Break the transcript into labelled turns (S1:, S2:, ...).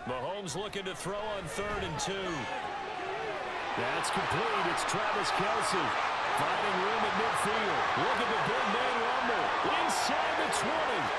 S1: Mahomes looking to throw on 3rd and 2.
S2: That's complete. It's Travis Kelce. Finding room at midfield. Look at the big man rumble. Inside the 20.